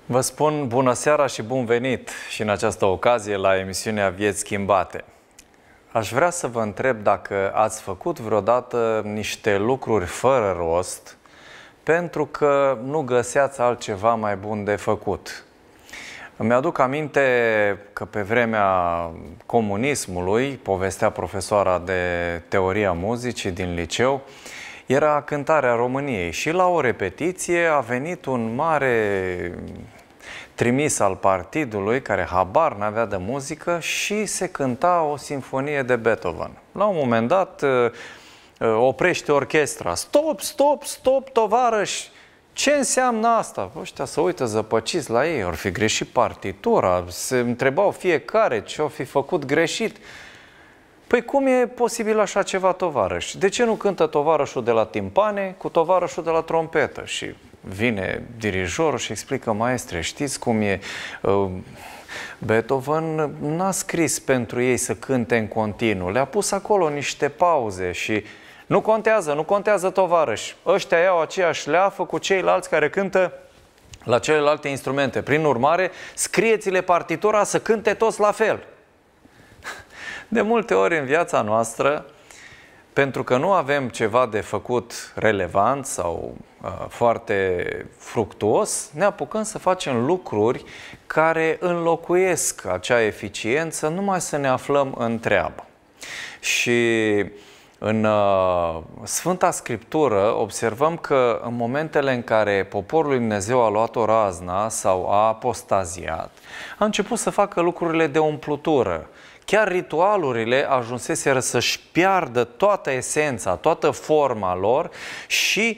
Vă spun bună seara și bun venit și în această ocazie la emisiunea Vieți Schimbate. Aș vrea să vă întreb dacă ați făcut vreodată niște lucruri fără rost pentru că nu găseați altceva mai bun de făcut. Îmi aduc aminte că pe vremea comunismului, povestea profesoara de teoria muzicii din liceu, era cântarea României și la o repetiție a venit un mare trimis al partidului care habar n-avea de muzică și se cânta o sinfonie de Beethoven. La un moment dat oprește orchestra. Stop, stop, stop, tovarăși! Ce înseamnă asta? Ăștia se uită zăpăciți la ei, or fi greșit partitura, se întrebau fiecare ce o fi făcut greșit. Păi cum e posibil așa ceva, tovarăși? De ce nu cântă tovarășul de la timpane cu tovarășul de la trompetă? Și vine dirijorul și explică: maestre, știți cum e? Beethoven n-a scris pentru ei să cânte în continuu, le-a pus acolo niște pauze și nu contează, nu contează, tovarăși. Ăștia iau aceeași leafă cu ceilalți care cântă la celelalte instrumente. Prin urmare, scrieți-le partitura să cânte toți la fel. De multe ori în viața noastră, pentru că nu avem ceva de făcut relevant sau foarte fructuos, ne apucăm să facem lucruri care înlocuiesc acea eficiență numai să ne aflăm în treabă. Și în Sfânta Scriptură observăm că în momentele în care poporul lui Dumnezeu a luat o razna sau a apostaziat, a început să facă lucrurile de umplutură. Chiar ritualurile ajunseseră să-și piardă toată esența, toată forma lor și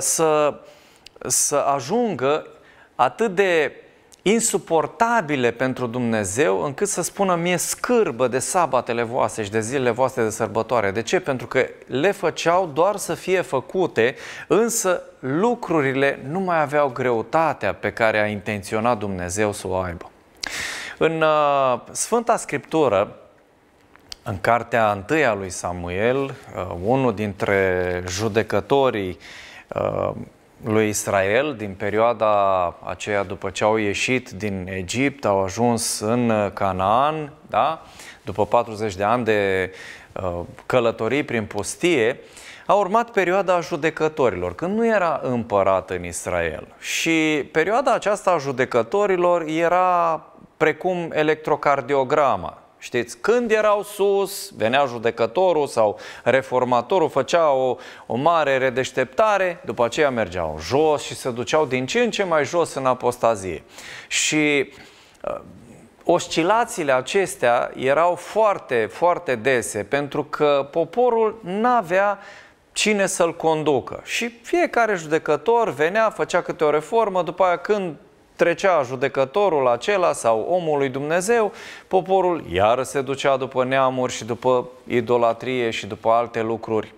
să ajungă atât de insuportabile pentru Dumnezeu, încât să spună: mie scârbă de sabatele voastre și de zilele voastre de sărbătoare. De ce? Pentru că le făceau doar să fie făcute, însă lucrurile nu mai aveau greutatea pe care a intenționat Dumnezeu să o aibă. În Sfânta Scriptură, în cartea 1 a lui Samuel, unul dintre judecătorii lui Israel din perioada aceea după ce au ieșit din Egipt, au ajuns în Canaan, da? După 40 de ani de călătorii prin pustie, a urmat perioada judecătorilor, când nu era împărat în Israel. Și perioada aceasta a judecătorilor era precum electrocardiograma. Știți, când erau sus, venea judecătorul sau reformatorul, făcea o mare redeșteptare, după aceea mergeau jos și se duceau din ce în ce mai jos în apostazie. Și oscilațiile acestea erau foarte, foarte dese, pentru că poporul n-avea cine să-l conducă. Și fiecare judecător venea, făcea câte o reformă, după aia când trecea judecătorul acela sau omul lui Dumnezeu, poporul iară se ducea după neamuri și după idolatrie și după alte lucruri.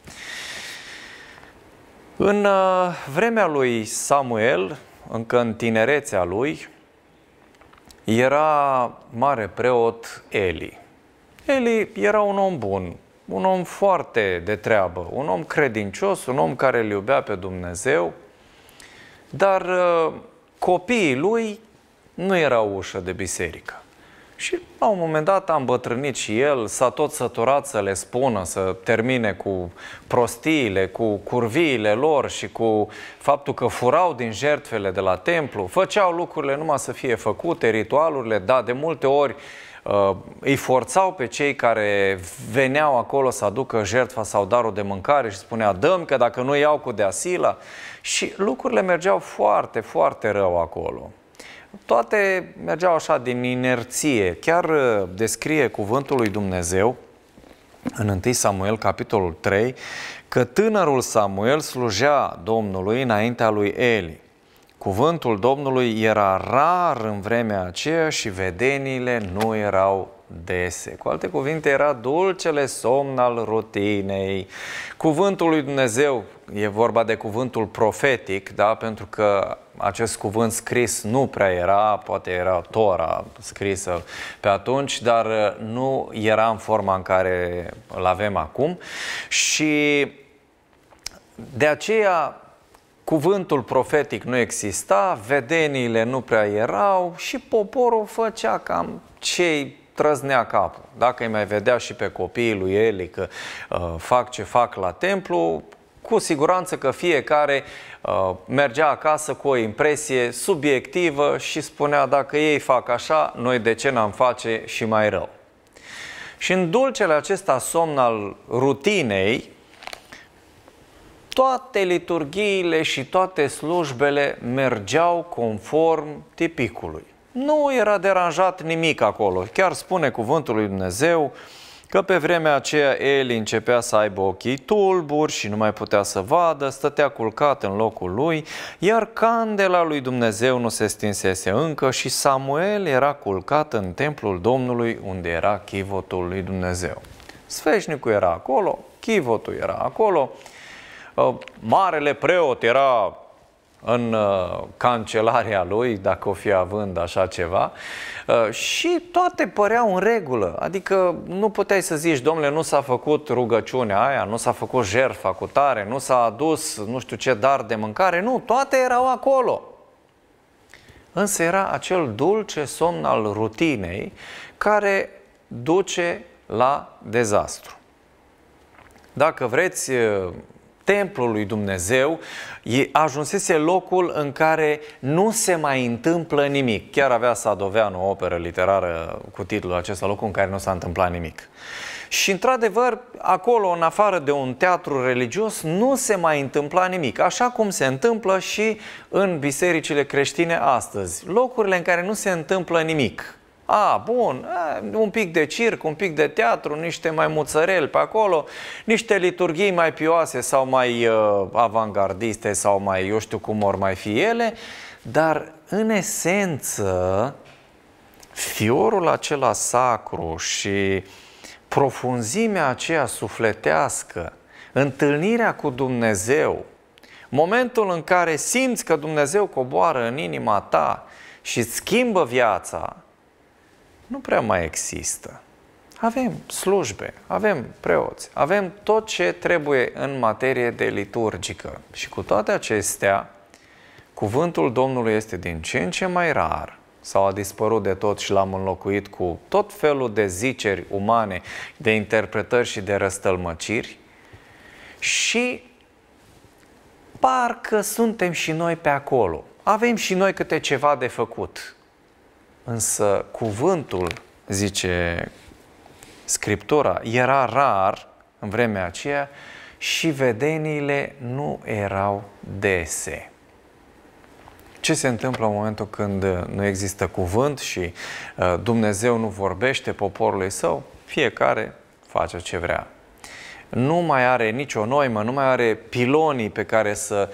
În vremea lui Samuel, încă în tinerețea lui, era mare preot Eli. Eli era un om bun, un om foarte de treabă, un om credincios, un om care îl iubea pe Dumnezeu, dar copiii lui nu erau ușă de biserică. Și la un moment dat a îmbătrânit și el, s-a tot săturat să le spună, să termine cu prostiile, cu curviile lor și cu faptul că furau din jertfele de la templu, făceau lucrurile numai să fie făcute, ritualurile, da, de multe ori îi forțau pe cei care veneau acolo să aducă jertfa sau darul de mâncare și spunea: dăm, că dacă nu iau cu deasila. Și lucrurile mergeau foarte, foarte rău acolo. Toate mergeau așa din inerție. Chiar descrie cuvântul lui Dumnezeu în 1 Samuel, capitolul 3, că tânărul Samuel slujea Domnului înaintea lui Eli. Cuvântul Domnului era rar în vremea aceea și vedeniile nu erau dese. Cu alte cuvinte, era dulcele somn al rutinei. Cuvântul lui Dumnezeu, e vorba de cuvântul profetic, da? Pentru că acest cuvânt scris nu prea era, poate era Tora scrisă pe atunci, dar nu era în forma în care îl avem acum. Și de aceea cuvântul profetic nu exista, vedeniile nu prea erau și poporul făcea cam ce-i trăznea capul. Dacă îi mai vedea și pe copiii lui Eli că fac ce fac la templu, cu siguranță că fiecare mergea acasă cu o impresie subiectivă și spunea, dacă ei fac așa, noi de ce n-am face și mai rău? Și în dulcele acesta somn al rutinei, toate liturghiile și toate slujbele mergeau conform tipicului. Nu era deranjat nimic acolo. Chiar spune cuvântul lui Dumnezeu că pe vremea aceea Eli începea să aibă ochii tulburi și nu mai putea să vadă, stătea culcat în locul lui, iar candela lui Dumnezeu nu se stinsese încă și Samuel era culcat în templul Domnului, unde era chivotul lui Dumnezeu. Sfeșnicul era acolo, chivotul era acolo, marele preot era în cancelaria lui, dacă o fi având așa ceva, și toate păreau în regulă. Adică nu puteai să zici, domnule, nu s-a făcut rugăciunea aia, nu s-a făcut jertfa cu tare, nu s-a adus nu știu ce dar de mâncare. Nu, toate erau acolo. Însă era acel dulce somn al rutinei care duce la dezastru. Dacă vreți, templul lui Dumnezeu ajunsese locul în care nu se mai întâmplă nimic. Chiar avea Sadoveanu o operă literară cu titlul acesta, locul în care nu s-a întâmplat nimic. Și într-adevăr, acolo, în afară de un teatru religios, nu se mai întâmpla nimic. Așa cum se întâmplă și în bisericile creștine astăzi. Locurile în care nu se întâmplă nimic. Bun, un pic de circ, un pic de teatru, niște mai muțăreli pe acolo, niște liturghii mai pioase sau mai avangardiste sau mai, eu știu cum or mai fi ele, dar în esență, fiorul acela sacru și profunzimea aceea sufletească, întâlnirea cu Dumnezeu, momentul în care simți că Dumnezeu coboară în inima ta și îți schimbă viața, nu prea mai există. Avem slujbe, avem preoți, avem tot ce trebuie în materie de liturgică. Și cu toate acestea, cuvântul Domnului este din ce în ce mai rar, sau a dispărut de tot și l-am înlocuit cu tot felul de ziceri umane, de interpretări și de răstălmăciri, și parcă suntem și noi pe acolo. Avem și noi câte ceva de făcut. Însă cuvântul, zice Scriptura, era rar în vremea aceea și vedeniile nu erau dese. Ce se întâmplă în momentul când nu există cuvânt și Dumnezeu nu vorbește poporului său? Fiecare face ce vrea. Nu mai are nicio noimă, nu mai are pilonii pe care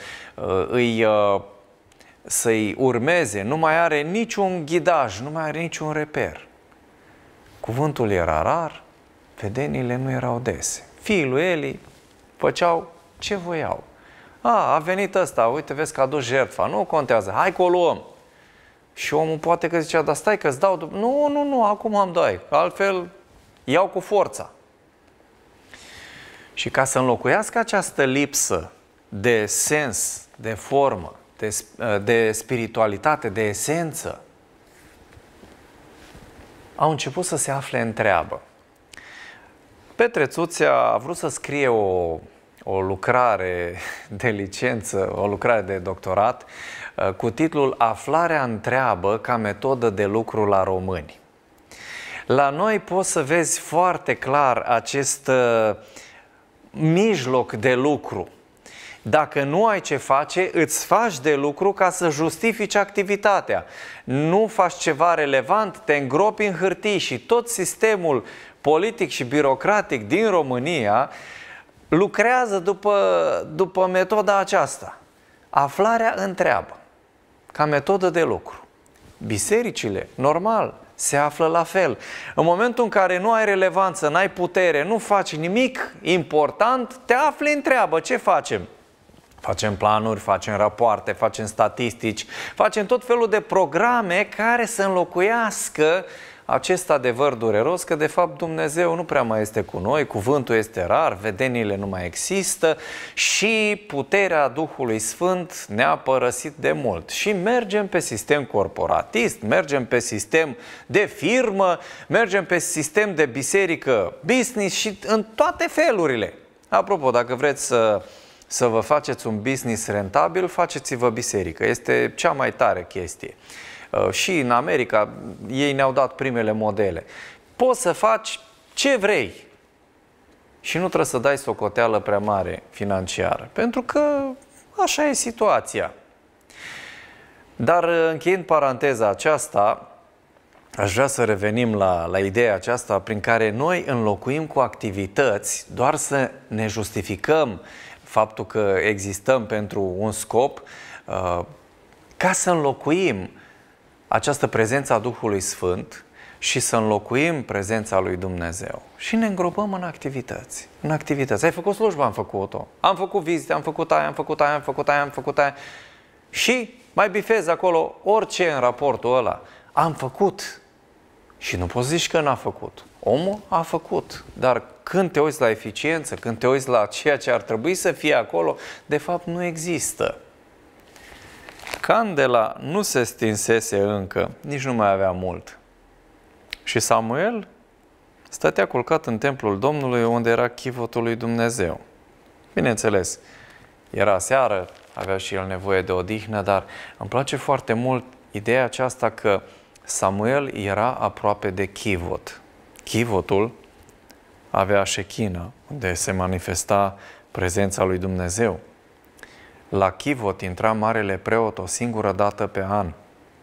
să-i urmeze, nu mai are niciun ghidaj, nu mai are niciun reper. Cuvântul era rar, vedeniile nu erau dese. Fiii lui Eli făceau ce voiau. A venit ăsta, uite, vezi că a dus jertfa, nu contează, hai că o luăm. Și omul poate că zicea, dar stai că-ți dau... Nu, acum am dai, altfel iau cu forța. Și ca să înlocuiască această lipsă de sens, de formă, de spiritualitate, de esență, au început să se afle în treabă. Petre Țuțea a vrut să scrie o lucrare de licență, o lucrare de doctorat, cu titlul Aflarea în treabă ca metodă de lucru la români. La noi poți să vezi foarte clar acest mijloc de lucru. Dacă nu ai ce face, îți faci de lucru ca să justifici activitatea. Nu faci ceva relevant, te îngropi în hârtii și tot sistemul politic și birocratic din România lucrează după metoda aceasta. Aflarea în treabă, ca metodă de lucru. Bisericile, normal, se află la fel. În momentul în care nu ai relevanță, n-ai putere, nu faci nimic important, te afli în treabă. Ce facem? Facem planuri, facem rapoarte, facem statistici, facem tot felul de programe care să înlocuiască acest adevăr dureros că de fapt Dumnezeu nu prea mai este cu noi, cuvântul este rar, vedeniile nu mai există și puterea Duhului Sfânt ne-a părăsit de mult. Și mergem pe sistem corporatist, mergem pe sistem de firmă, mergem pe sistem de biserică, business și în toate felurile. Apropo, dacă vreți să vă faceți un business rentabil, faceți-vă biserică. Este cea mai tare chestie. Și în America ei ne-au dat primele modele. Poți să faci ce vrei și nu trebuie să dai socoteală prea mare financiară, pentru că așa e situația. Dar încheiind paranteza aceasta, aș vrea să revenim la ideea aceasta prin care noi înlocuim cu activități doar să ne justificăm faptul că existăm pentru un scop, ca să înlocuim această prezență a Duhului Sfânt și să înlocuim prezența lui Dumnezeu. Și ne îngropăm în activități. În activități. Ai făcut slujbă? Am făcut-o. Am făcut vizite, am făcut aia, am făcut aia, am făcut aia, am făcut aia. Și mai bifezi acolo orice în raportul ăla. Am făcut. Și nu poți zici că n-a făcut. Omul a făcut. Dar când te uiți la eficiență, când te uiți la ceea ce ar trebui să fie acolo, de fapt nu există. Candela nu se stinsese încă, nici nu mai avea mult. Și Samuel stătea culcat în templul Domnului, unde era chivotul lui Dumnezeu. Bineînțeles, era seară, avea și el nevoie de odihnă, dar îmi place foarte mult ideea aceasta că Samuel era aproape de chivot. Chivotul avea șechină, unde se manifesta prezența lui Dumnezeu. La chivot intra marele preot o singură dată pe an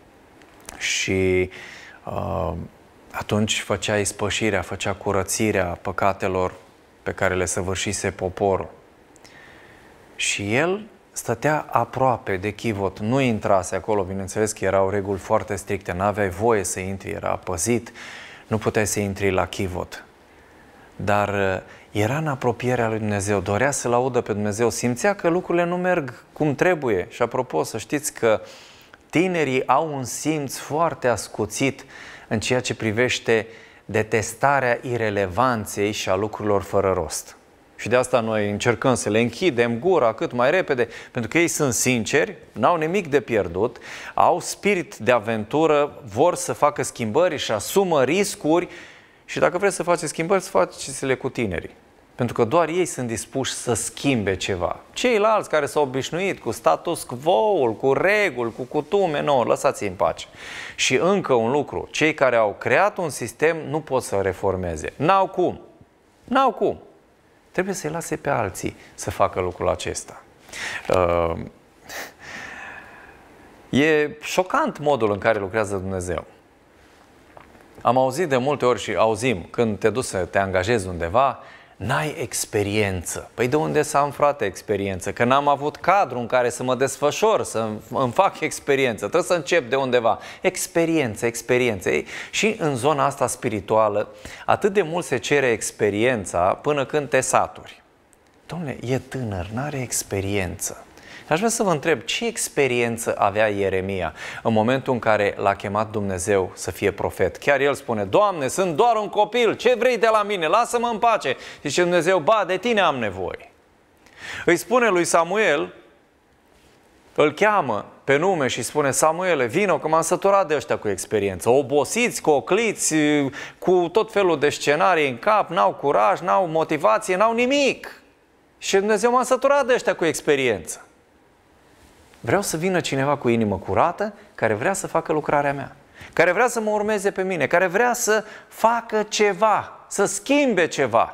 și atunci făcea ispășirea, făcea curățirea păcatelor pe care le săvârșise poporul. Și el stătea aproape de chivot, nu intrase acolo, bineînțeles că erau reguli foarte stricte, n-aveai voie să intri, era păzit, nu puteai să intri la chivot. Dar era în apropierea lui Dumnezeu, dorea să-L audă pe Dumnezeu, simțea că lucrurile nu merg cum trebuie. Și apropo, să știți că tinerii au un simț foarte ascuțit în ceea ce privește detestarea irelevanței și a lucrurilor fără rost. Și de asta noi încercăm să le închidem gura cât mai repede, pentru că ei sunt sinceri, n-au nimic de pierdut, au spirit de aventură, vor să facă schimbări și asumă riscuri. Și dacă vreți să faceți schimbări, să faceți-le cu tinerii. Pentru că doar ei sunt dispuși să schimbe ceva. Ceilalți care s-au obișnuit cu status quo-ul, cu reguli, cu cutume, nu, lăsați-i în pace. Și încă un lucru, cei care au creat un sistem nu pot să reformeze. N-au cum. N-au cum. Trebuie să-i lase pe alții să facă lucrul acesta. E șocant modul în care lucrează Dumnezeu. Am auzit de multe ori și auzim, când te duci să te angajezi undeva, n-ai experiență. Păi de unde să am, frate, experiență? Că n-am avut cadru în care să mă desfășor, să îmi fac experiență. Trebuie să încep de undeva. Experiență, experiență. Și în zona asta spirituală, atât de mult se cere experiența până când te saturi. Dom'le, e tânăr, n-are experiență. Aș vrea să vă întreb, ce experiență avea Ieremia în momentul în care l-a chemat Dumnezeu să fie profet? Chiar el spune, Doamne, sunt doar un copil, ce vrei de la mine? Lasă-mă în pace. Zice Dumnezeu, ba, de tine am nevoie. Îi spune lui Samuel, îl cheamă pe nume și spune, Samuele, vino că m-am săturat de ăștia cu experiență. Obosiți, cocliți, cu tot felul de scenarii în cap, n-au curaj, n-au motivație, n-au nimic. Și Dumnezeu m-a săturat de ăștia cu experiență. Vreau să vină cineva cu inimă curată, care vrea să facă lucrarea mea, care vrea să mă urmeze pe mine, care vrea să facă ceva, să schimbe ceva.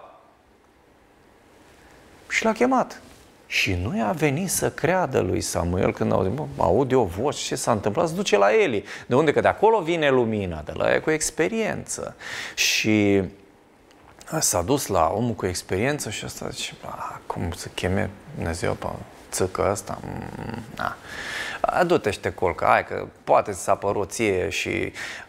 Și l-a chemat. Și nu i-a venit să creadă lui Samuel când aud eu voci, ce s-a întâmplat, se duce la Eli. De unde? Că de acolo vine lumina, de la ea cu experiență. Și s-a dus la omul cu experiență și ăsta zice, cum să cheme Dumnezeu pe țăcă ăsta? Du-te și te culcă, hai că poate să-ți apărut ție și...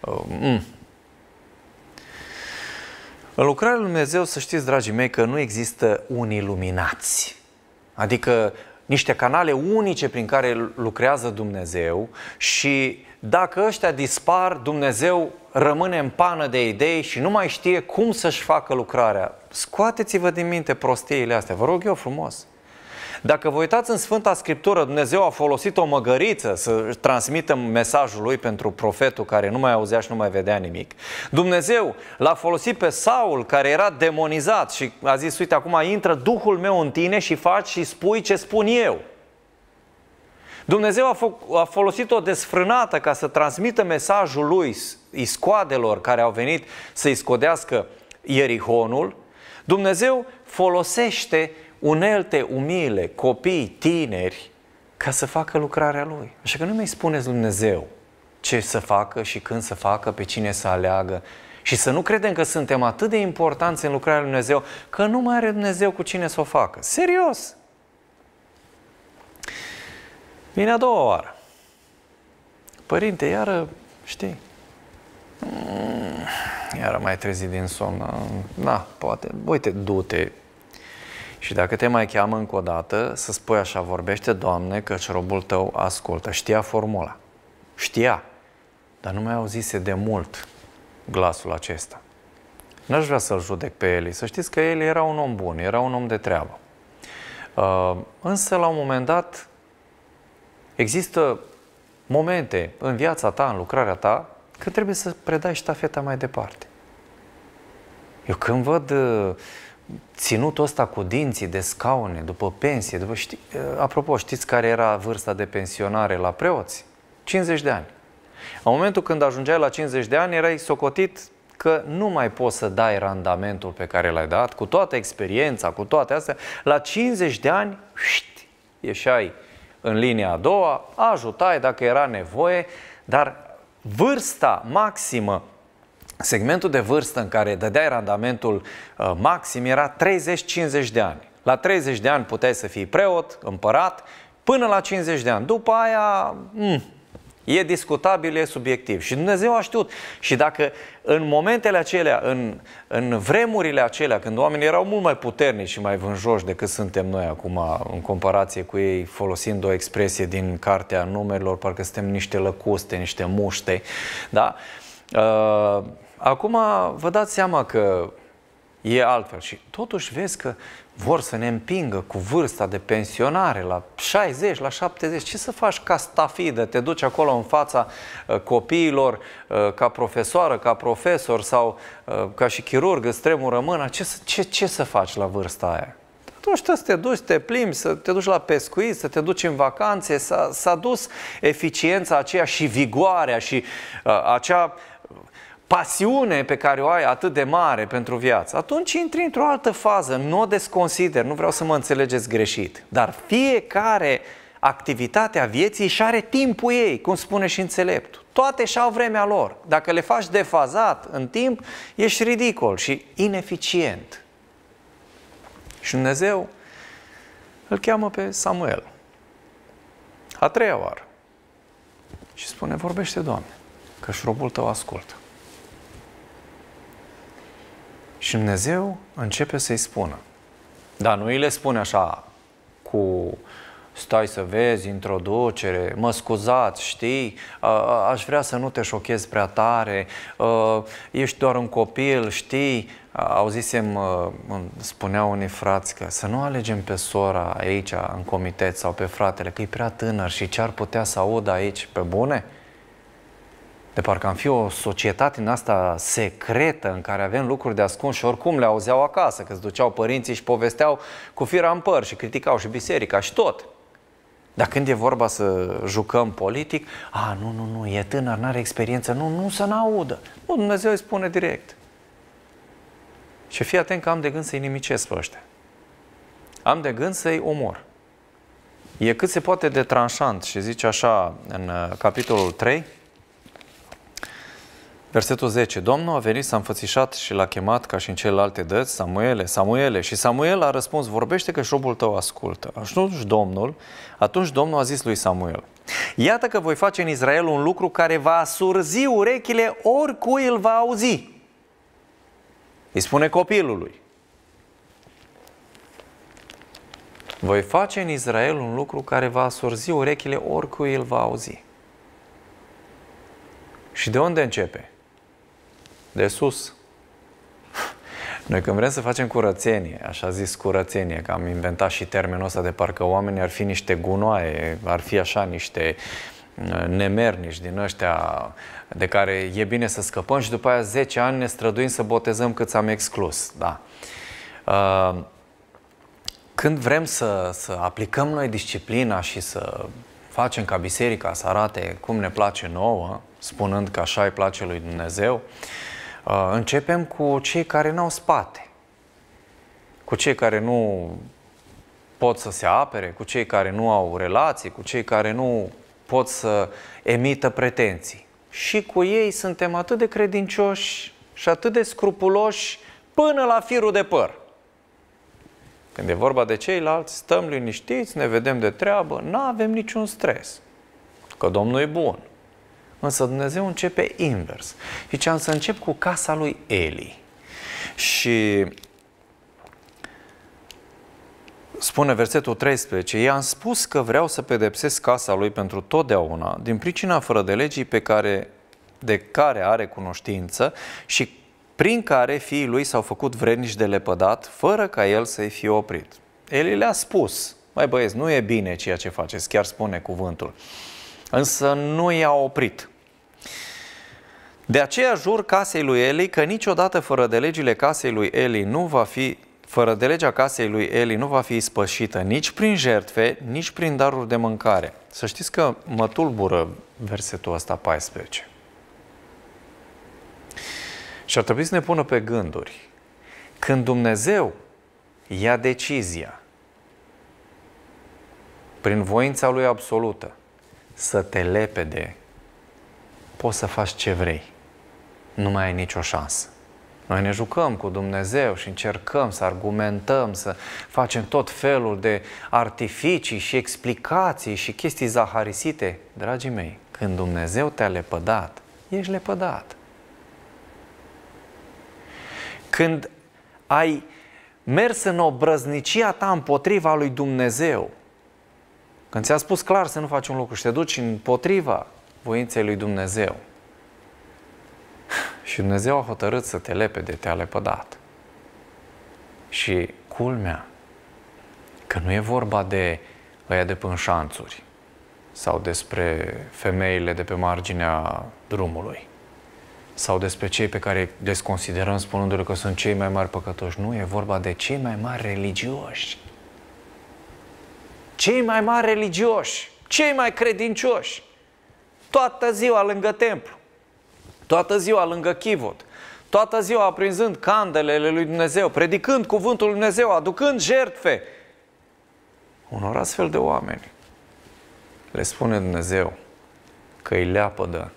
În lucrarea lui Dumnezeu, să știți, dragii mei, că nu există unii luminați. Adică niște canale unice prin care lucrează Dumnezeu și dacă ăștia dispar, Dumnezeu rămâne în pană de idei și nu mai știe cum să-și facă lucrarea. Scoateți-vă din minte prostiile astea, vă rog eu frumos. Dacă vă uitați în Sfânta Scriptură, Dumnezeu a folosit o măgăriță să transmită mesajul lui pentru profetul care nu mai auzea și nu mai vedea nimic. Dumnezeu l-a folosit pe Saul, care era demonizat și a zis, uite, acum intră Duhul meu în tine și faci și spui ce spun eu. Dumnezeu a folosit o desfrânată ca să transmită mesajul lui iscoadelor care au venit să iscodească Ierihonul. Dumnezeu folosește unelte umile, copii, tineri, ca să facă lucrarea Lui. Așa că nu mi-i spuneți Dumnezeu ce să facă și când să facă, pe cine să aleagă. Și să nu credem că suntem atât de importanți în lucrarea Lui Dumnezeu, că nu mai are Dumnezeu cu cine să o facă. Serios! Vine a doua oară. Părinte, iară, știi, iară mai trezit din somn. Na, poate, uite, du-te. Și dacă te mai cheamă încă o dată, să spui așa, vorbește, Doamne, căci robul tău ascultă. Știa formula. Știa. Dar nu mai auzise de mult glasul acesta. N-aș vrea să-l judec pe Eli. Să știți că Eli era un om bun, era un om de treabă. Însă, la un moment dat, există momente în viața ta, în lucrarea ta, că trebuie să predai ștafeta mai departe. Eu când văd ținutul ăsta cu dinții de scaune, după pensie, apropo, știți care era vârsta de pensionare la preoți? 50 de ani. În momentul când ajungeai la 50 de ani, erai socotit că nu mai poți să dai randamentul pe care l-ai dat, cu toată experiența, cu toate astea. La 50 de ani, ieșai în linia a doua, ajutai dacă era nevoie, dar vârsta maximă, segmentul de vârstă în care dădeai randamentul maxim era 30-50 de ani. La 30 de ani puteai să fii preot, împărat, până la 50 de ani. După aia, e discutabil, e subiectiv. Și Dumnezeu a știut. Și dacă în momentele acelea, în vremurile acelea, când oamenii erau mult mai puternici și mai vânjoși decât suntem noi acum, în comparație cu ei, folosind o expresie din Cartea Numerilor, parcă suntem niște lăcuste, niște muște, da? Acum vă dați seama că e altfel și totuși vezi că vor să ne împingă cu vârsta de pensionare la 60, la 70. Ce să faci ca stafidă? Te duci acolo în fața copiilor ca profesoară, ca profesor sau ca și chirurg, îți tremură mâna. Ce să faci la vârsta aia? Atunci să te duci, să te plimbi, să te duci la pescuit, să te duci în vacanțe. S-a dus eficiența aceea și vigoarea și acea pasiune pe care o ai atât de mare pentru viață, atunci intri într-o altă fază, nu o desconsider, nu vreau să mă înțelegeți greșit, dar fiecare activitate a vieții și are timpul ei, cum spune și înțeleptul. Toate și-au vremea lor. Dacă le faci defazat în timp, ești ridicol și ineficient. Și Dumnezeu îl cheamă pe Samuel. A treia oară. Și spune, vorbește, Doamne, că-și robul tău ascultă. Și Dumnezeu începe să-i spună. Dar nu îi le spune așa, cu stai să vezi, introducere, mă scuzați, știi, aș vrea să nu te șochezi prea tare, ești doar un copil, știi, auzisem, spuneau unii frați că să nu alegem pe sora aici în comitet sau pe fratele, că e prea tânăr și ce ar putea să audă aici, pe bune? De parcă am fi o societate în asta secretă în care avem lucruri de ascuns și oricum le auzeau acasă, că îți duceau părinții și povesteau cu firea în păr și criticau și biserica și tot. Dar când e vorba să jucăm politic, nu, e tânăr, n-are experiență, nu să n-audă. Nu, Dumnezeu îi spune direct. Și fii atent că am de gând să-i nimicesc pe ăștia. Am de gând să-i omor. E cât se poate de tranșant și zice așa în capitolul 3, versetul 10. Domnul a venit, s-a înfățișat și l-a chemat ca și în celelalte dăți, Samuele, Samuele. Și Samuel a răspuns, vorbește că și robul tău ascultă. Atunci Domnul a zis lui Samuel, iată că voi face în Israel un lucru care va asurzi urechile oricui îl va auzi. Îi spune copilului. Voi face în Israel un lucru care va asurzi urechile oricui îl va auzi. Și de unde începe? De sus. Noi când vrem să facem curățenie, așa zis curățenie, că am inventat și termenul ăsta de parcă oamenii ar fi niște gunoaie, ar fi așa niște nemernici din ăștia de care e bine să scăpăm și după aia 10 ani ne străduim să botezăm câți am exclus. Da. Când vrem să aplicăm noi disciplina și să facem ca biserica să arate cum ne place nouă, spunând că așa îi place lui Dumnezeu, începem cu cei care n-au spate, cu cei care nu pot să se apere, cu cei care nu au relații, cu cei care nu pot să emită pretenții. Și cu ei suntem atât de credincioși și atât de scrupuloși până la firul de păr. Când e vorba de ceilalți, stăm liniștiți, ne vedem de treabă, nu avem niciun stres, că Domnul e bun. Însă Dumnezeu începe invers. Ziceam să încep cu casa lui Eli. Și spune versetul 13, i-am spus că vreau să pedepsesc casa lui pentru totdeauna, din pricina fără de legii de care are cunoștință și prin care fiii lui s-au făcut vrednici de lepădat, fără ca el să-i fie oprit. Eli le-a spus, mai băieți, nu e bine ceea ce faceți, chiar spune cuvântul, însă nu i-a oprit. De aceea jur casei lui Eli că niciodată fără de legea casei lui Eli nu va fi ispășită nici prin jertfe, nici prin daruri de mâncare. Să știți că mă tulbură versetul ăsta 14. Și ar trebui să ne pună pe gânduri. Când Dumnezeu ia decizia, prin voința Lui absolută, să te lepede, poți să faci ce vrei. Nu mai ai nicio șansă. Noi ne jucăm cu Dumnezeu și încercăm să argumentăm, să facem tot felul de artificii și explicații și chestii zaharisite. Dragii mei, când Dumnezeu te-a lepădat, ești lepădat. Când ai mers în obrăznicia ta împotriva lui Dumnezeu, când ți-a spus clar să nu faci un lucru și te duci împotriva voinței lui Dumnezeu, și Dumnezeu a hotărât să te lepede, te-a lepădat. Și culmea, că nu e vorba de ăia de până șanțuri sau despre femeile de pe marginea drumului sau despre cei pe care îi desconsiderăm spunându-le că sunt cei mai mari păcătoși. Nu, e vorba de cei mai mari religioși. Cei mai mari religioși, cei mai credincioși, toată ziua lângă templu, toată ziua lângă chivot, toată ziua aprinzând candelele lui Dumnezeu, predicând cuvântul lui Dumnezeu, aducând jertfe. Unor astfel de oameni le spune Dumnezeu că îi leapădă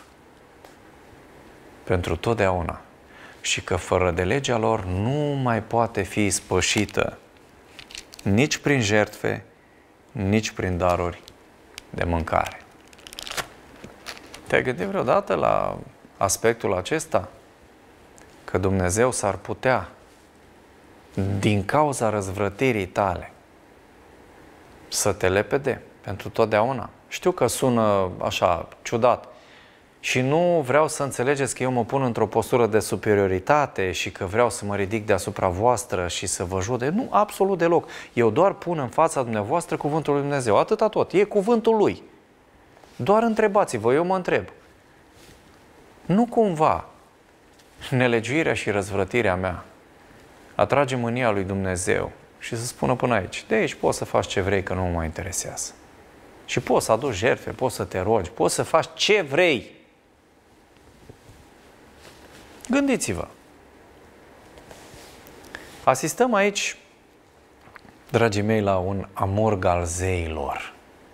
pentru totdeauna și că fără de legea lor nu mai poate fi ispășită nici prin jertfe, nici prin daruri de mâncare. Te-ai gândit vreodată la aspectul acesta? Că Dumnezeu s-ar putea, din cauza răzvrătirii tale, să te lepede pentru totdeauna. Știu că sună așa ciudat și nu vreau să înțelegeți că eu mă pun într-o postură de superioritate și că vreau să mă ridic deasupra voastră și să vă judec. Nu, absolut deloc. Eu doar pun în fața dumneavoastră cuvântul lui Dumnezeu. Atâta tot. E cuvântul lui. Doar întrebați-vă, eu mă întreb. Nu cumva nelegiuirea și răzvrătirea mea atrage mânia lui Dumnezeu și să spună până aici, de aici poți să faci ce vrei, că nu mă mai interesează. Și poți să aduci jertfe, poți să te rogi, poți să faci ce vrei. Gândiți-vă. Asistăm aici, dragii mei, la un amurg al zeilor.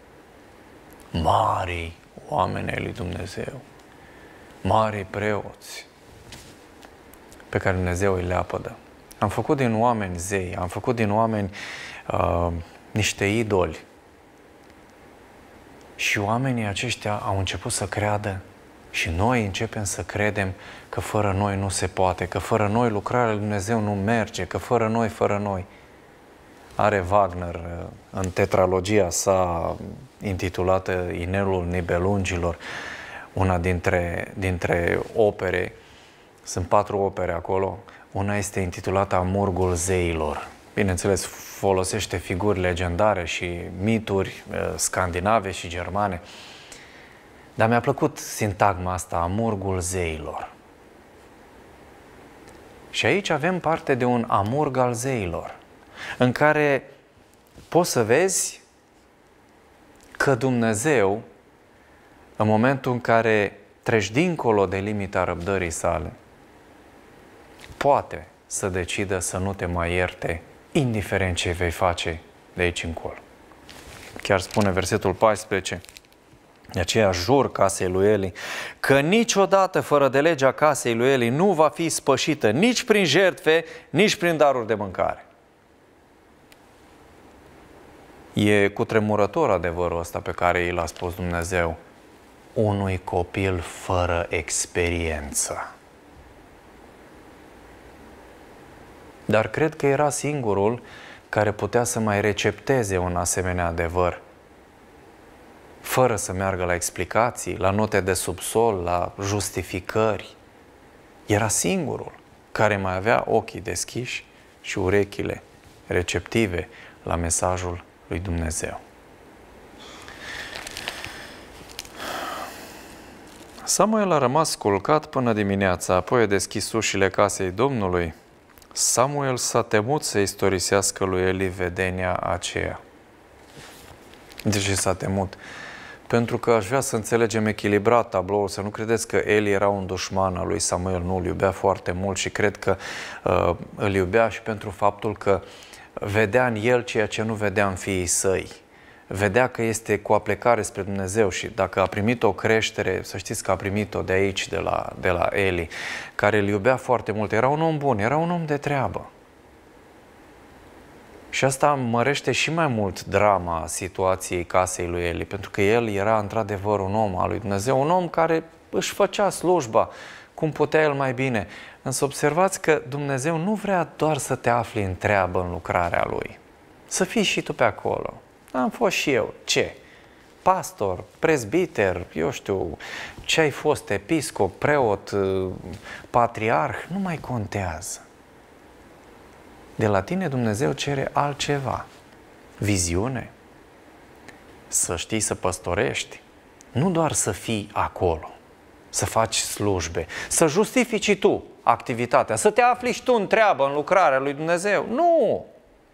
Mari oameni ai lui Dumnezeu, mari preoți pe care Dumnezeu îi leapădă. Am făcut din oameni zei, am făcut din oameni niște idoli. Și oamenii aceștia au început să creadă și noi începem să credem că fără noi nu se poate, că fără noi lucrarea lui Dumnezeu nu merge, că fără noi. Are Wagner în tetralogia sa intitulată Inelul Nibelungilor una dintre opere, sunt 4 opere acolo, una este intitulată Amurgul zeilor. Bineînțeles, folosește figuri legendare și mituri scandinave și germane, dar mi-a plăcut sintagma asta, Amurgul zeilor. Și aici avem parte de un amurg al zeilor, în care poți să vezi că Dumnezeu, în momentul în care treci dincolo de limita răbdării sale, poate să decidă să nu te mai ierte, indiferent ce vei face de aici încolo. Chiar spune versetul 14, de aceea jur casei lui Eli, că niciodată fără de legea casei lui Eli nu va fi spășită nici prin jertfe, nici prin daruri de mâncare. E cutremurător adevărul ăsta pe care i l-a spus Dumnezeu unui copil fără experiență. Dar cred că era singurul care putea să mai recepteze un asemenea adevăr, fără să meargă la explicații, la note de subsol, la justificări. Era singurul care mai avea ochii deschiși și urechile receptive la mesajul lui Dumnezeu. Samuel a rămas culcat până dimineața, apoi a deschis ușile casei Domnului. Samuel s-a temut să istorisească lui Eli vedenia aceea. De ce s-a temut? Pentru că aș vrea să înțelegem echilibrat tabloul, să nu credeți că Eli era un dușman al lui Samuel, nu, îl iubea foarte mult și cred că îl iubea și pentru faptul că vedea în el ceea ce nu vedea în fiii săi. Vedea că este cu aplecare spre Dumnezeu și dacă a primit o creștere, să știți că a primit-o de aici, de la Eli, care îl iubea foarte mult. Era un om bun, era un om de treabă. Și asta mărește și mai mult drama situației casei lui Eli, pentru că el era într-adevăr un om al lui Dumnezeu, un om care își făcea slujba cum putea el mai bine. Însă observați că Dumnezeu nu vrea doar să te afli în treabă în lucrarea Lui. Să fii și tu pe acolo. Am fost și eu. Ce? Pastor, prezbiter, eu știu, ce ai fost, episcop, preot, patriarh, nu mai contează. De la tine Dumnezeu cere altceva. Viziune, să știi să păstorești, nu doar să fii acolo, să faci slujbe, să justifici tu activitatea, să te afli și tu în treabă, în lucrarea lui Dumnezeu. Nu!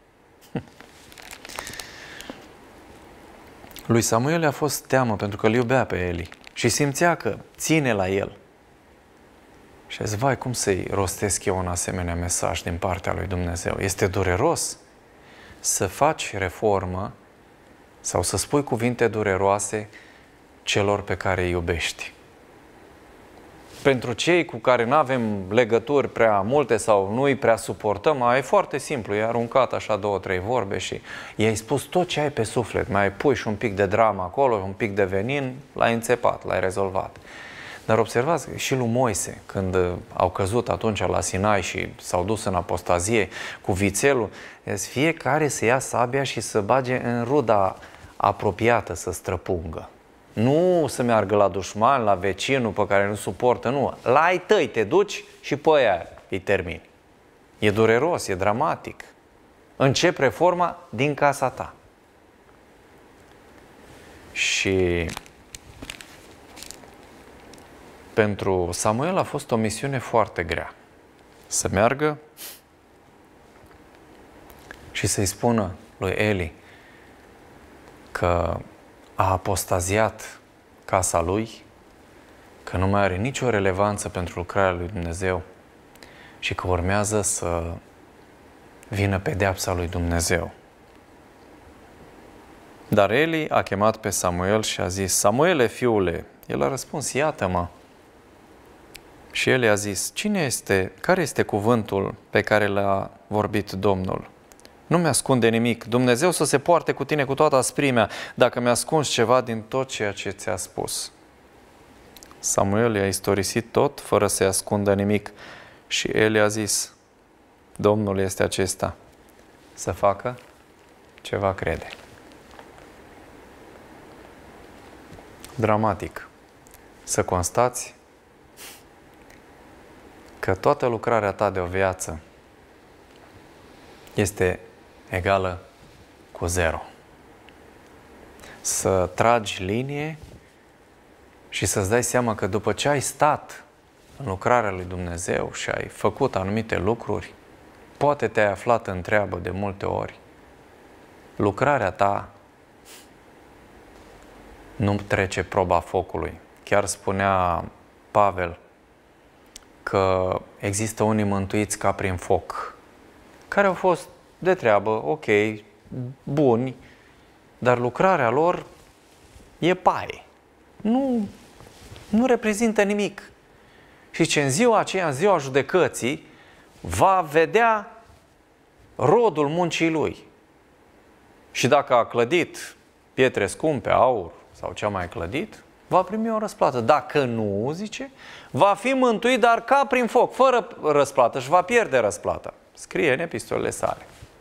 Lui Samuel a fost teamă pentru că îl iubea pe Eli și simțea că ține la el. Și a zis, vai, cum să-i rostesc eu un asemenea mesaj din partea lui Dumnezeu? Este dureros să faci reformă sau să spui cuvinte dureroase celor pe care îi iubești. Pentru cei cu care nu avem legături prea multe sau nu îi prea suportăm, e foarte simplu, i-ai aruncat așa 2-3 vorbe și i-ai spus tot ce ai pe suflet, mai pui și un pic de dramă acolo, un pic de venin, l-ai înțepat, l-ai rezolvat. Dar observați și lui Moise, când au căzut atunci la Sinai și s-au dus în apostazie cu vițelul, fiecare să ia sabia și să bage în ruda apropiată să străpungă. Nu să meargă la dușman, la vecinul pe care nu suportă, nu. La ai tăi te duci și pe aia îi termini. E dureros, e dramatic. Încep reforma din casa ta. Și pentru Samuel a fost o misiune foarte grea. Să meargă și să-i spună lui Eli că a apostaziat casa lui, că nu mai are nicio relevanță pentru lucrarea lui Dumnezeu și că urmează să vină pedeapsa lui Dumnezeu. Dar Eli a chemat pe Samuel și a zis, Samuele, fiule, el a răspuns, iată-mă. Și el i-a zis, care este cuvântul pe care l-a vorbit Domnul? Nu mi-ascunde nimic. Dumnezeu să se poarte cu tine cu toată asprimea dacă mi-ascunzi ceva din tot ceea ce ți-a spus. Samuel i-a istorisit tot fără să-i ascundă nimic și el i-a zis, Domnul este acesta, să facă ce va crede. Dramatic. să constați că toată lucrarea ta de o viață este egală cu 0. Să tragi linie și să-ți dai seama că după ce ai stat în lucrarea lui Dumnezeu și ai făcut anumite lucruri, poate te-ai aflat în treabă de multe ori, lucrarea ta nu trece proba focului. Chiar spunea Pavel că există unii mântuiți ca prin foc, care au fost de treabă, ok, buni, dar lucrarea lor e paie. Nu reprezintă nimic. Și ce în ziua aceea, în ziua judecății, va vedea rodul muncii lui. Și dacă a clădit pietre scumpe, aur sau ce a mai clădit, va primi o răsplată. Dacă nu, zice, va fi mântuit, dar ca prin foc, fără răsplată, și va pierde răsplata. Scrie în epistolele sale.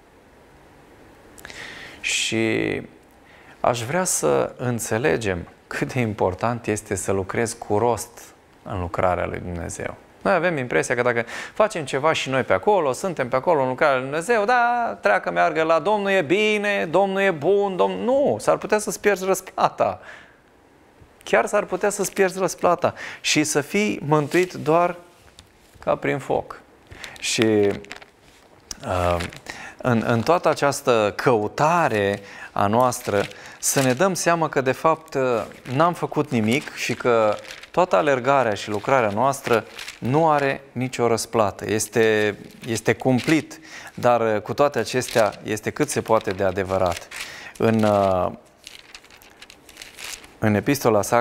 Și aș vrea să înțelegem cât de important este să lucrezi cu rost în lucrarea lui Dumnezeu. Noi avem impresia că dacă facem ceva și noi pe acolo, suntem pe acolo în lucrarea lui Dumnezeu, da, treacă, meargă la Domnul, e bine, Domnul e bun, Domnul... Nu, s-ar putea să-ți pierzi răsplata. Chiar s-ar putea să-ți pierzi răsplata și să fii mântuit doar ca prin foc. Și în toată această căutare a noastră, să ne dăm seama că de fapt n-am făcut nimic și că toată alergarea și lucrarea noastră nu are nicio răsplată. Este cumplit, dar cu toate acestea este cât se poate de adevărat. În epistola sa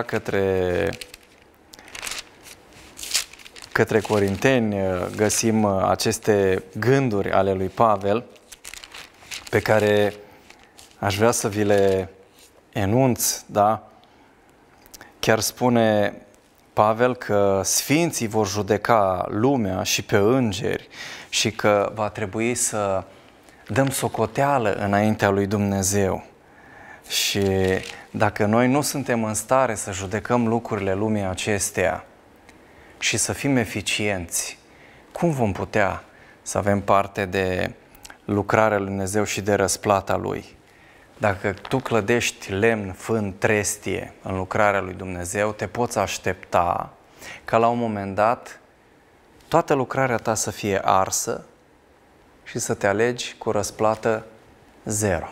către Corinteni găsim aceste gânduri ale lui Pavel pe care aș vrea să vi le enunț, da? Chiar spune Pavel că sfinții vor judeca lumea și pe îngeri și că va trebui să dăm socoteală înaintea lui Dumnezeu. Și dacă noi nu suntem în stare să judecăm lucrurile lumii acesteia și să fim eficienți, cum vom putea să avem parte de lucrarea lui Dumnezeu și de răsplata Lui? Dacă tu clădești lemn, fân, trestie în lucrarea lui Dumnezeu, te poți aștepta ca la un moment dat toată lucrarea ta să fie arsă și să te alegi cu răsplată 0.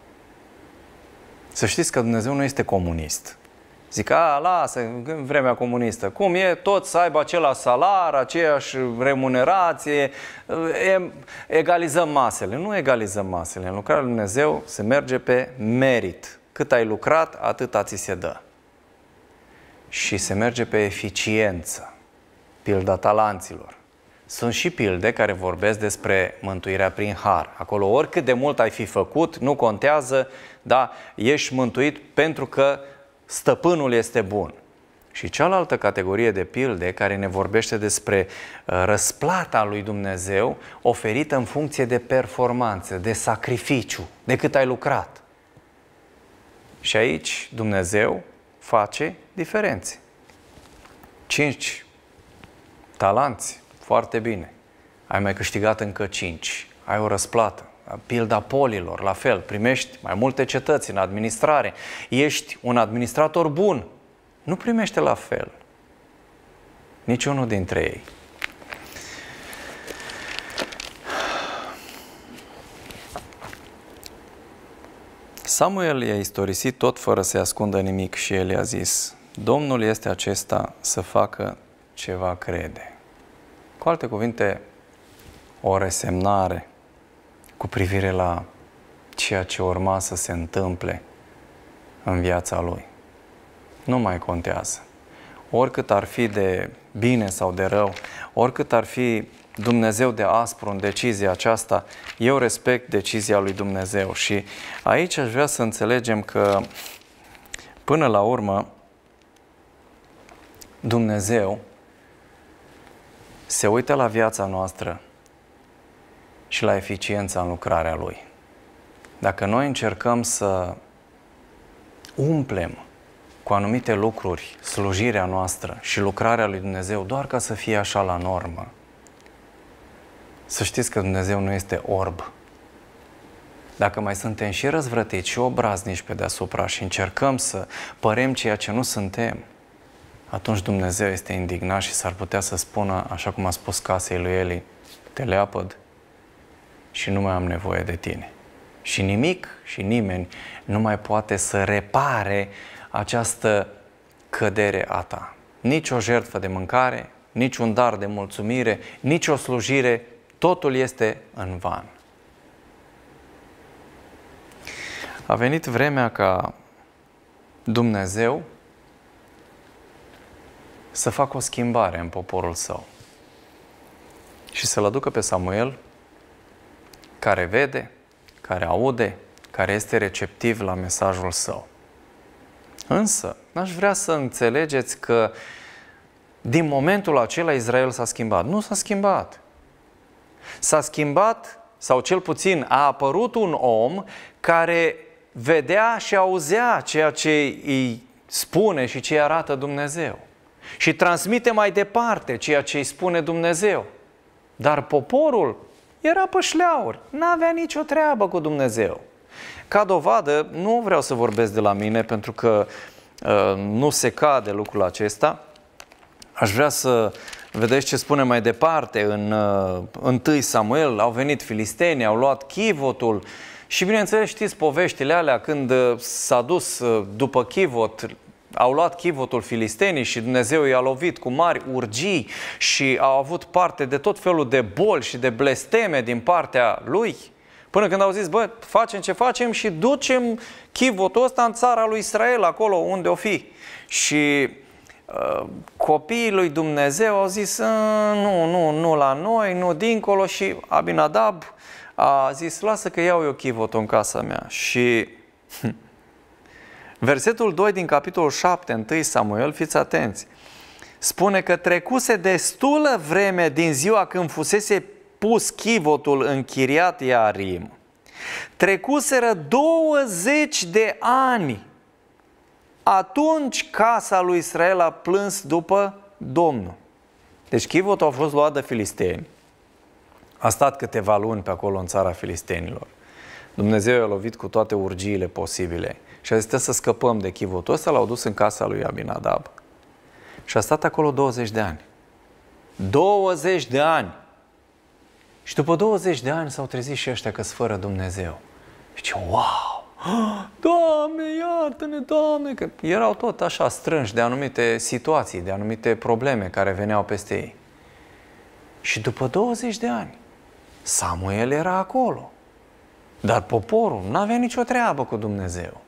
Să știți că Dumnezeu nu este comunist. Zic, lasă, în vremea comunistă, cum e, toți să aibă același salar, aceeași remunerație, egalizăm masele. Nu egalizăm masele. În lucrarea lui Dumnezeu se merge pe merit. Cât ai lucrat, atâta ți se dă. Și se merge pe eficiență, pilda talanților. Sunt și pilde care vorbesc despre mântuirea prin har. Acolo, oricât de mult ai fi făcut, nu contează, da, ești mântuit pentru că stăpânul este bun. Și cealaltă categorie de pilde care ne vorbește despre răsplata lui Dumnezeu oferită în funcție de performanță, de sacrificiu, de cât ai lucrat. Și aici Dumnezeu face diferențe. 5 talanți, foarte bine. Ai mai câștigat încă 5. Ai o răsplată. Pilda polilor, la fel, primești mai multe cetăți în administrare. Ești un administrator bun. Nu primește la fel. Niciunul dintre ei. Samuel i-a istorisit tot fără să-i ascundă nimic și el i-a zis: Domnul este acesta să facă ce va crede. Cu alte cuvinte, o resemnare cu privire la ceea ce urma să se întâmple în viața lui. Nu mai contează. Oricât ar fi de bine sau de rău, oricât ar fi Dumnezeu de aspru în decizia aceasta, eu respect decizia lui Dumnezeu. Și aici aș vrea să înțelegem că, până la urmă, Dumnezeu se uită la viața noastră și la eficiența în lucrarea Lui. Dacă noi încercăm să umplem cu anumite lucruri, slujirea noastră și lucrarea lui Dumnezeu doar ca să fie așa la normă. Să știți că Dumnezeu nu este orb. Dacă mai suntem și răzvrătiți și obraznici pe deasupra și încercăm să părem ceea ce nu suntem, atunci Dumnezeu este indignat și s-ar putea să spună, așa cum a spus casei lui Eli, te leapăd și nu mai am nevoie de tine. Și nimic și nimeni nu mai poate să repare această cădere a ta. Nici o jertfă de mâncare, nici un dar de mulțumire, nici o slujire, totul este în van. A venit vremea ca Dumnezeu să facă o schimbare în poporul său și să-l aducă pe Samuel, care vede, care aude, care este receptiv la mesajul său. Însă, aș vrea să înțelegeți că din momentul acela Israel s-a schimbat. Nu s-a schimbat. S-a schimbat, sau cel puțin a apărut un om care vedea și auzea ceea ce îi spune și ce îi arată Dumnezeu. Și transmite mai departe ceea ce îi spune Dumnezeu. Dar poporul era pe șleauri, n-avea nicio treabă cu Dumnezeu. Ca dovadă, nu vreau să vorbesc de la mine, pentru că nu se cade lucrul acesta. Aș vrea să vedeți ce spune mai departe în 1 Samuel. Au venit filistenii, au luat chivotul și bineînțeles știți poveștile alea când s-a dus după chivot, au luat chivotul filistenii și Dumnezeu i-a lovit cu mari urgii și au avut parte de tot felul de boli și de blesteme din partea lui. Până când au zis, bă, facem ce facem și ducem chivotul ăsta în țara lui Israel, acolo unde o fi. Și copiii lui Dumnezeu au zis, nu la noi, nu dincolo, și Abinadab a zis, lasă că iau eu chivotul în casa mea. Și versetul 2 din capitolul 7, 1 Samuel, fiți atenți, spune că trecuse destulă vreme din ziua când fusese pus chivotul în Chiriat Iarim. Trecuseră 20 de ani. Atunci casa lui Israel a plâns după Domnul. Deci chivotul a fost luat de filisteni. A stat câteva luni pe acolo în țara filistenilor. Dumnezeu i-a lovit cu toate urgiile posibile. Și a zis, să scăpăm de chivotul ăsta, l-au dus în casa lui Abinadab. Și a stat acolo 20 de ani. 20 de ani! Și după 20 de ani s-au trezit și ăștia că-s fără Dumnezeu. Și zice, wow! Doamne, iartă-ne, Doamne! Că erau tot așa strânși de anumite situații, de anumite probleme care veneau peste ei. Și după 20 de ani, Samuel era acolo. Dar poporul n-avea nicio treabă cu Dumnezeu.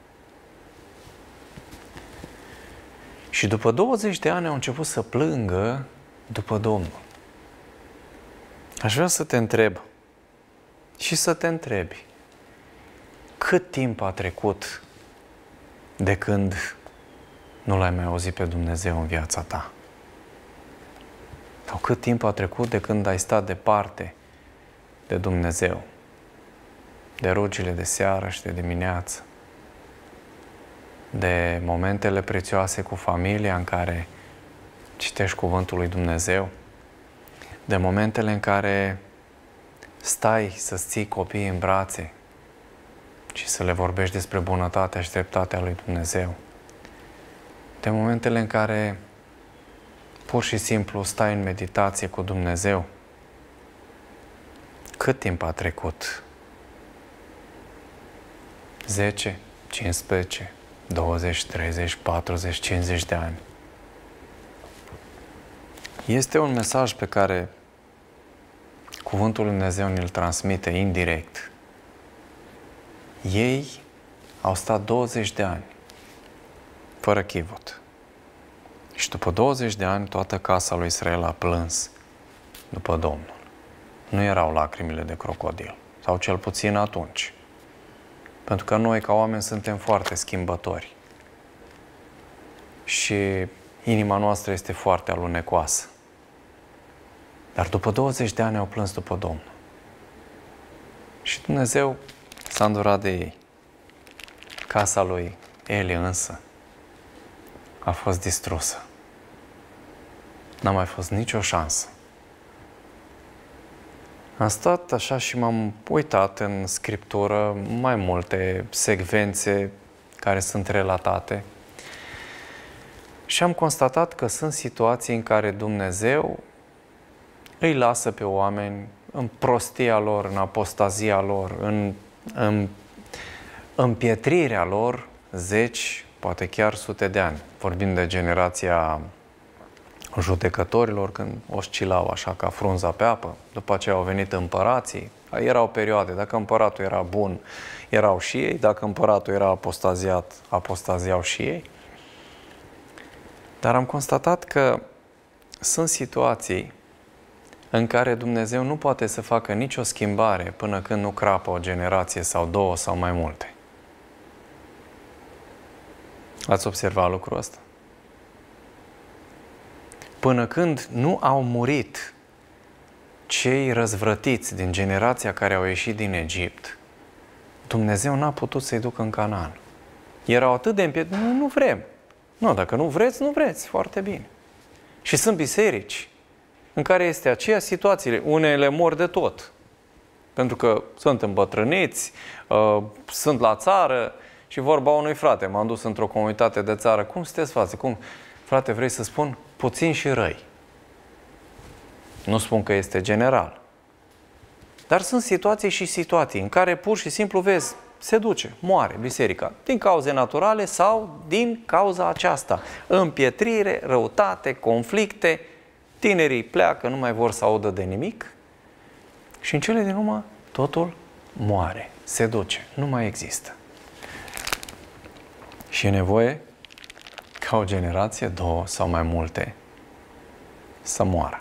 Și după 20 de ani au început să plângă după Domnul. Aș vrea să te întreb și să te întrebi, cât timp a trecut de când nu l-ai mai auzit pe Dumnezeu în viața ta? Sau cât timp a trecut de când ai stat departe de Dumnezeu, de rugile de seară și de dimineață, de momentele prețioase cu familia în care citești cuvântul lui Dumnezeu, de momentele în care stai să-ți ții copiii în brațe și să le vorbești despre bunătatea și dreptatea lui Dumnezeu, de momentele în care pur și simplu stai în meditație cu Dumnezeu. Cât timp a trecut? 10, 15, 20, 30, 40, 50 de ani. Este un mesaj pe care Cuvântul lui Dumnezeu ne-l transmite indirect. Ei au stat 20 de ani fără chivot. Și după 20 de ani toată casa lui Israel a plâns după Domnul. Nu erau lacrimile de crocodil, sau cel puțin atunci. Pentru că noi, ca oameni, suntem foarte schimbători. Și inima noastră este foarte alunecoasă. Dar după 20 de ani au plâns după Domnul. Și Dumnezeu s-a îndurat de ei. Casa lui Eli însă a fost distrusă. N-a mai fost nicio șansă. Am stat așa și m-am uitat în Scriptură mai multe secvențe care sunt relatate și am constatat că sunt situații în care Dumnezeu îi lasă pe oameni în prostia lor, în apostazia lor, în împietrirea lor zeci, poate chiar sute de ani. Vorbim de generația judecătorilor, când oscilau așa ca frunza pe apă. După aceea au venit împărații. Erau perioade. Dacă împăratul era bun, erau și ei. Dacă împăratul era apostaziat, apostaziau și ei. Dar am constatat că sunt situații în care Dumnezeu nu poate să facă nicio schimbare până când nu crapă o generație sau două sau mai multe. Ați observat lucrul ăsta? Până când nu au murit cei răzvrătiți din generația care au ieșit din Egipt, Dumnezeu n-a putut să-i ducă în Canaan. Erau atât de împietriți, nu vrem. Nu, dacă nu vreți, nu vreți, foarte bine. Și sunt biserici în care este aceea situație. Unele mor de tot, pentru că sunt îmbătrâniți, sunt la țară și vorba unui frate. M-am dus într-o comunitate de țară. Cum sunteți, frate? Cum? Frate, vrei să spun? Puțin și răi. Nu spun că este general. Dar sunt situații și situații în care pur și simplu vezi, se duce, moare biserica, din cauze naturale sau din cauza aceasta. Împietrire, răutate, conflicte, tinerii pleacă, nu mai vor să audă de nimic și în cele din urmă totul moare, se duce, nu mai există. Și e nevoie ca o generație, două sau mai multe să moară.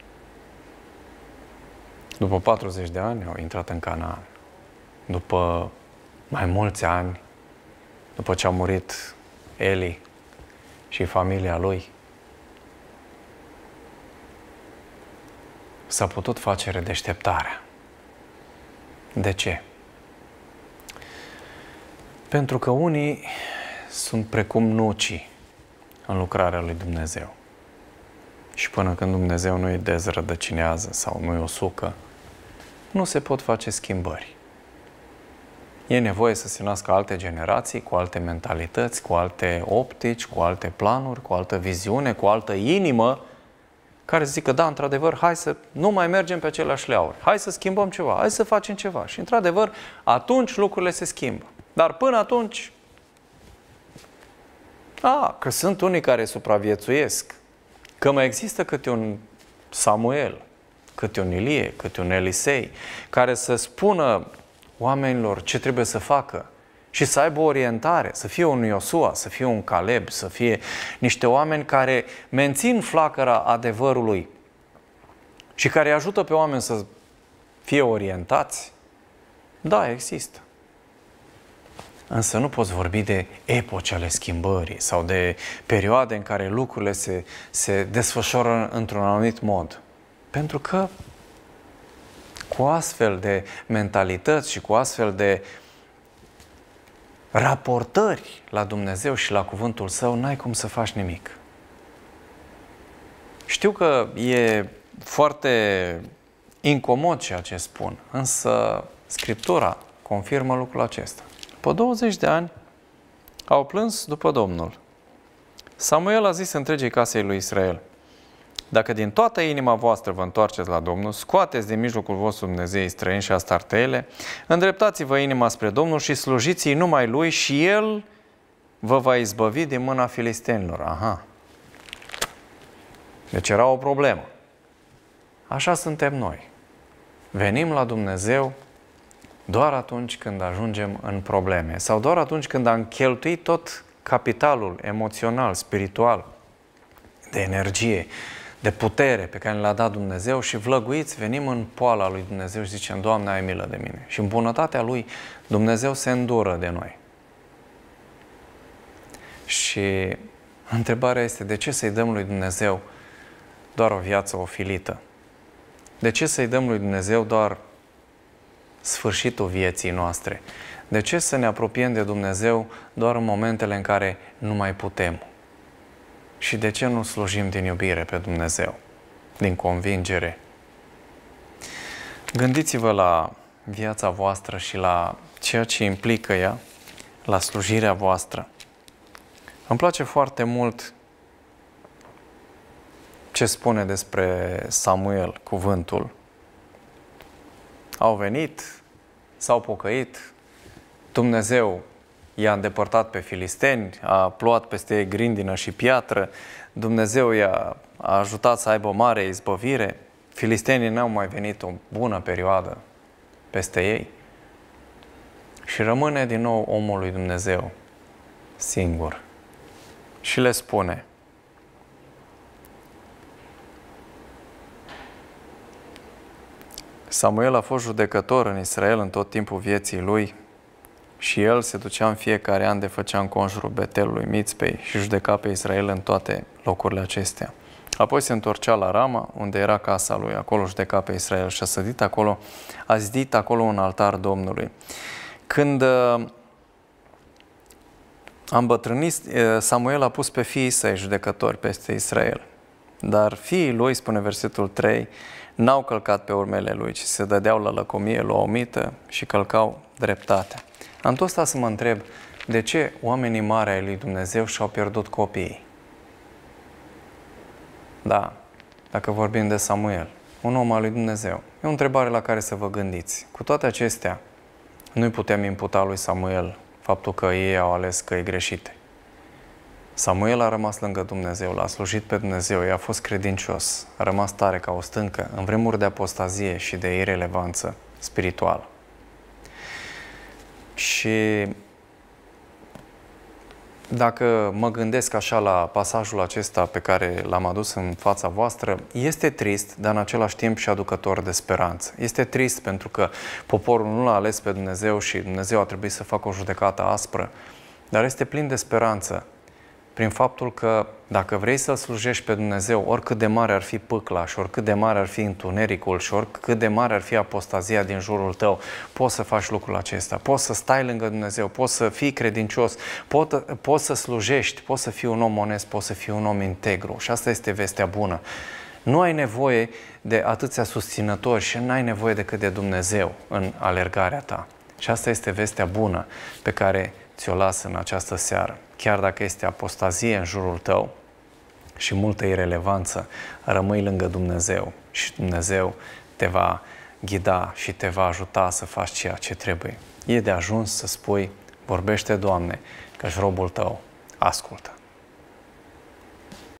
După 40 de ani au intrat în Canaan. După mai mulți ani, după ce a murit Eli și familia lui, s-a putut face redeșteptarea. De ce? Pentru că unii sunt precum nucii în lucrarea lui Dumnezeu. Și până când Dumnezeu nu îi dezrădăcinează sau nu îi usucă, nu se pot face schimbări. E nevoie să se nască alte generații, cu alte mentalități, cu alte optici, cu alte planuri, cu altă viziune, cu altă inimă, care să zică, da, într-adevăr, hai să nu mai mergem pe aceleași leauri, hai să schimbăm ceva, hai să facem ceva. Și, într-adevăr, atunci lucrurile se schimbă. Dar până atunci, că sunt unii care supraviețuiesc, că mai există câte un Samuel, câte un Ilie, câte un Elisei, care să spună oamenilor ce trebuie să facă și să aibă orientare, să fie un Iosua, să fie un Caleb, să fie niște oameni care mențin flacăra adevărului și care ajută pe oameni să fie orientați. Da, există. Însă nu poți vorbi de epoci ale schimbării sau de perioade în care lucrurile se desfășoară într-un anumit mod. Pentru că cu astfel de mentalități și cu astfel de raportări la Dumnezeu și la cuvântul Său, n-ai cum să faci nimic. Știu că e foarte incomod ceea ce spun, însă Scriptura confirmă lucrul acesta. După 20 de ani au plâns după Domnul. Samuel a zis întregii casei lui Israel: dacă din toată inima voastră vă întoarceți la Domnul, scoateți din mijlocul vostru Dumnezeii străini și astartele, îndreptați-vă inima spre Domnul și slujiți-i numai Lui și El vă va izbăvi din mâna filistenilor. Aha. Deci era o problemă. Așa suntem noi. Venim la Dumnezeu doar atunci când ajungem în probleme sau doar atunci când am cheltuit tot capitalul emoțional, spiritual, de energie, de putere pe care l-a dat Dumnezeu și vlăguiți venim în poala lui Dumnezeu și zicem: Doamne, ai milă de mine. Și în bunătatea Lui Dumnezeu se îndură de noi. Și întrebarea este: de ce să-i dăm lui Dumnezeu doar o viață ofilită? De ce să-i dăm lui Dumnezeu doar sfârșitul vieții noastre? De ce să ne apropiem de Dumnezeu doar în momentele în care nu mai putem? Și de ce nu slujim din iubire pe Dumnezeu, din convingere? Gândiți-vă la viața voastră și la ceea ce implică ea, la slujirea voastră. Îmi place foarte mult ce spune despre Samuel cuvântul. Au venit, s-au pocăit, Dumnezeu i-a îndepărtat pe filisteni, a plouat peste ei grindină și piatră, Dumnezeu i-a ajutat să aibă o mare izbăvire, filistenii n-au mai venit o bună perioadă peste ei și rămâne din nou omul lui Dumnezeu singur și le spune: Samuel a fost judecător în Israel în tot timpul vieții lui și el se ducea în fiecare an de făcea în conjurul Betelului, Mițpei și judeca pe Israel în toate locurile acestea. Apoi se întorcea la Rama, unde era casa lui, acolo judeca pe Israel și a zidit acolo un altar Domnului. Când a îmbătrânit, Samuel a pus pe fiii săi judecători peste Israel. Dar fiii lui, spune versetul 3, n-au călcat pe urmele lui, ci se dădeau la lăcomie, la o mită și călcau dreptatea. Am tot stat să mă întreb de ce oamenii mari ai lui Dumnezeu și-au pierdut copiii. Da, dacă vorbim de Samuel, un om al lui Dumnezeu. E o întrebare la care să vă gândiți. Cu toate acestea, nu-i putem imputa lui Samuel faptul că ei au ales căi greșite. Samuel a rămas lângă Dumnezeu, l-a slujit pe Dumnezeu, i-a fost credincios, a rămas tare ca o stâncă în vremuri de apostazie și de irelevanță spirituală. Și dacă mă gândesc așa la pasajul acesta pe care l-am adus în fața voastră, este trist, dar în același timp și aducător de speranță. Este trist pentru că poporul nu l-a ales pe Dumnezeu și Dumnezeu a trebuit să facă o judecată aspră, dar este plin de speranță prin faptul că dacă vrei să-L slujești pe Dumnezeu, oricât de mare ar fi pâcla și oricât de mare ar fi întunericul și oricât de mare ar fi apostazia din jurul tău, poți să faci lucrul acesta, poți să stai lângă Dumnezeu, poți să fii credincios, poți să slujești, poți să fii un om onest, poți să fii un om integru. Și asta este vestea bună. Nu ai nevoie de atâția susținători și nu ai nevoie decât de Dumnezeu în alergarea ta. Și asta este vestea bună pe care ți-o las în această seară. Chiar dacă este apostazie în jurul tău și multă irelevanță, rămâi lângă Dumnezeu și Dumnezeu te va ghida și te va ajuta să faci ceea ce trebuie. E de ajuns să spui: vorbește, Doamne, că-și robul tău ascultă.